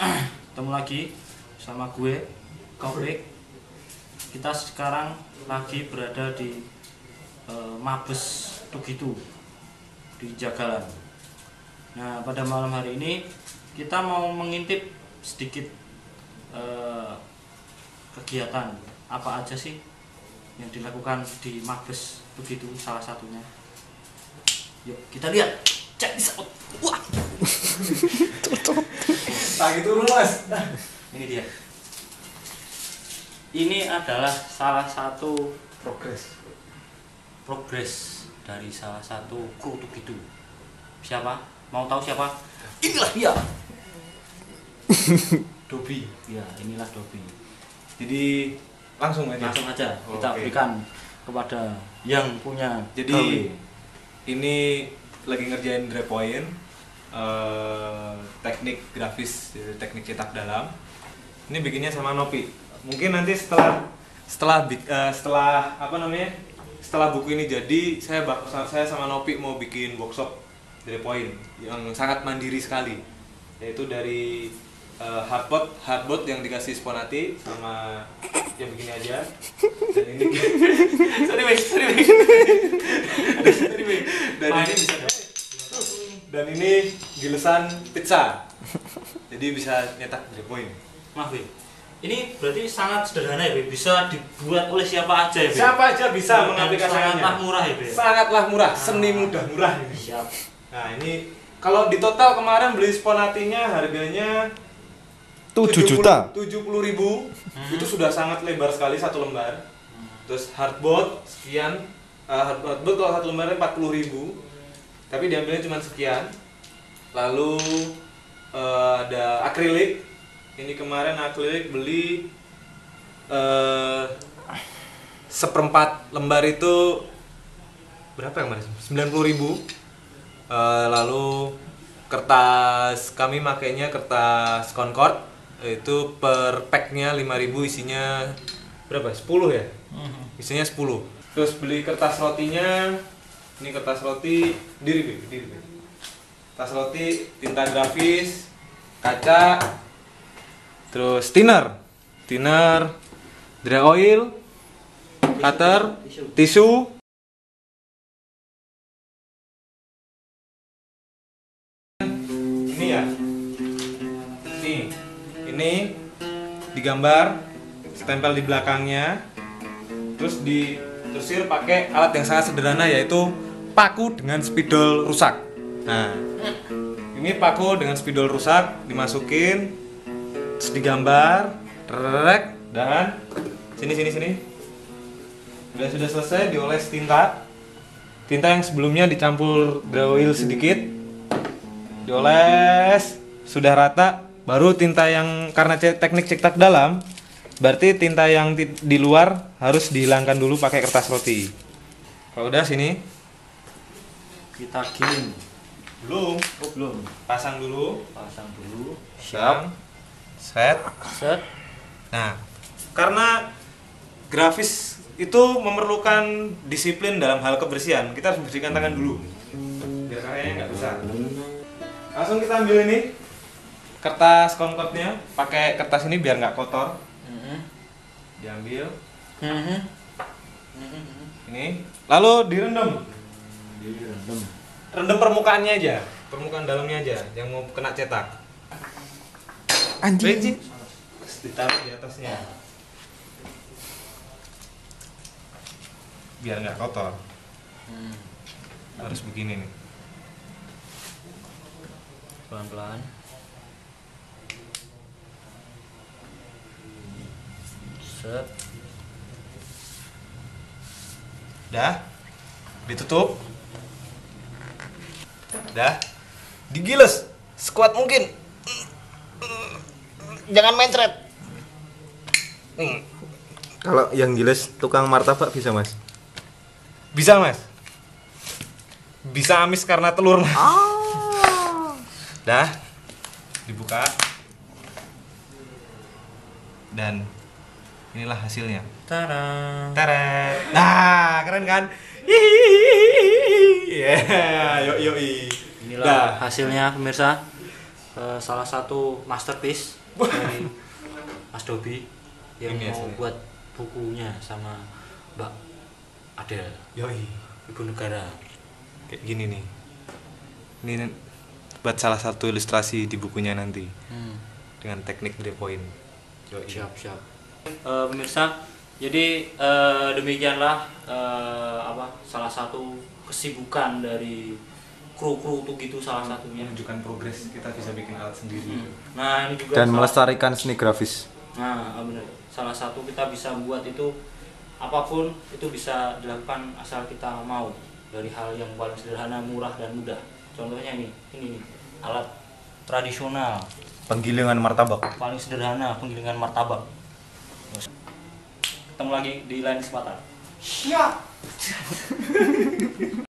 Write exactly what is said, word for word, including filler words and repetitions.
Ketemu lagi sama gue, Taufik. Kita sekarang lagi berada di uh, Mabes Tugitu di Jagalan. Nah, pada malam hari ini kita mau mengintip sedikit uh, kegiatan apa aja sih yang dilakukan di Mabes Tugitu, salah satunya. Yuk kita lihat. Cek di saut. Wah. Tak turun mas. Ini dia. Ini adalah salah satu Progres. progres dari salah satu kru Tugitu. Siapa? Mau tahu siapa? Inilah dia. Dobi. Ya, inilah Dobi. Jadi langsung aja. Langsung aja Oh, kita oke. berikan kepada yang punya. Jadi gawe. ini lagi ngerjain dry point, eh, teknik grafis, jadi teknik cetak dalam. Ini bikinnya sama Nopi. Mungkin nanti setelah setelah bik- eh, setelah apa namanya? Setelah buku ini jadi, saya bak- saya sama Nopi mau bikin workshop dry point yang sangat mandiri sekali. Yaitu dari eh, hardboard, hardboard yang dikasih Sponati sama yang begini aja. Dan ini sorry, Bang. Sorry, Bang. Sorry, Bang. Dan ini bisa dan ini gilesan pizza. Jadi bisa nyetak dry point. Maaf, Be. Ini berarti sangat sederhana ya, Be. Bisa dibuat oleh siapa aja ya, Be. Siapa aja bisa Dan mengaplikasikannya. sangatlah murah ya, Be. Sangatlah murah, seni mudah murah ini. Siap. Nah, ini kalau di total kemarin beli Sponatinya harganya tujuh juta. tujuh puluh ribu. Hmm. Itu sudah sangat lebar sekali satu lembar. Terus hardboard sekian, uh, hardboard kalau satu lembarnya empat puluh ribu. Tapi diambilnya cuma sekian. Lalu uh, ada akrilik. Ini kemarin akrilik beli uh, seperempat lembar itu berapa yang kemarin? sembilan puluh ribu. Uh, lalu kertas, kami makainya kertas Concord, itu per packnya lima ribu, isinya berapa? sepuluh ya? Isinya sepuluh. Terus beli kertas rotinya, ini kertas roti diri, Be, diri, Be. Kertas roti, tinta grafis, kaca, terus thinner, thinner, dry oil, cutter, tisu. Ini ya, nih, ini digambar, stempel di belakangnya, terus ditusir pakai alat yang sangat sederhana yaitu paku dengan spidol rusak. Nah, ini paku dengan spidol rusak dimasukin, terus digambar, rek, dan sini sini sini. Udah sudah selesai, dioles tinta, tinta yang sebelumnya dicampur dry oil sedikit, dioles, sudah rata, baru tinta yang karena teknik cetak dalam, berarti tinta yang ti- di luar harus dihilangkan dulu pakai kertas roti. Kalau udah sini, Kita giling. belum, Oh, belum. pasang dulu, Pasang dulu. siap, set. Set. Nah, karena grafis itu memerlukan disiplin dalam hal kebersihan, kita harus membersihkan tangan dulu, biar karyanya nggak rusak. Langsung kita ambil ini kertas Concordnya, pakai kertas ini biar nggak kotor. Mhm. Diambil Mhm. Mhm. ini, lalu direndam. Direndam. Rendam permukaannya aja, permukaan dalamnya aja, yang mau kena cetak. Anjing. Licin, ditaruh di atasnya, biar nggak kotor. Hmm. Harus begini nih. Pelan-pelan. Set. Dah, ditutup. Dah, digiles sekuat mungkin. Jangan mencret. Hmm. Kalau yang giles tukang martabak bisa, Mas? Bisa, Mas. Bisa amis karena telur, Mas. Dah, dibuka. Dan inilah hasilnya. Tada. Teret. Nah, keren kan? Hihihi. Yeah, yo yo i. Inilah Dah. hasilnya pemirsa. eh, salah satu masterpiece dari Mas Dobi yang Ini mau hasilnya. buat bukunya sama Mbak Adel, Yoi. Ibu Negara. Kayak gini nih. Ini nen- buat salah satu ilustrasi di bukunya nanti Hmm. dengan teknik three point. Yoi. Siap siap. Eh, pemirsa, jadi eh, demikianlah eh, apa salah satu kesibukan dari kru-kru tuh gitu salah satunya. Menunjukkan progres kita bisa bikin alat sendiri. Hmm. Nah ini juga Dan salah- melestarikan seni grafis. Nah benar. Salah satu kita bisa buat itu apapun itu bisa dilakukan asal kita mau, dari hal yang paling sederhana, murah dan mudah. Contohnya nih, ini nih alat tradisional Penggilingan martabak. paling sederhana, penggilingan martabak. Ketemu lagi di lain kesempatan. Siap.